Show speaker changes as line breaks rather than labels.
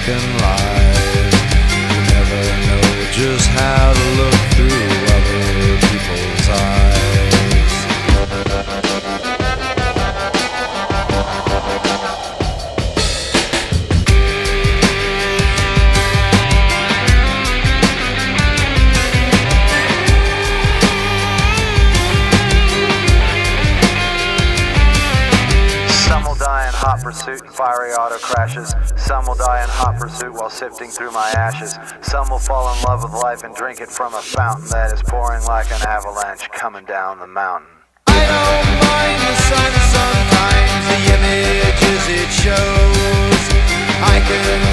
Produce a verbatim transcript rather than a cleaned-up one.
American life. You never know just how to look through other people's eyes.
Hot pursuit and fiery auto crashes. Some will die in hot pursuit while sifting through my ashes. Some will fall in love with life and drink it from a fountain that is pouring like an avalanche coming down the mountain.
I don't mind the sun sometimes, the images it shows. I can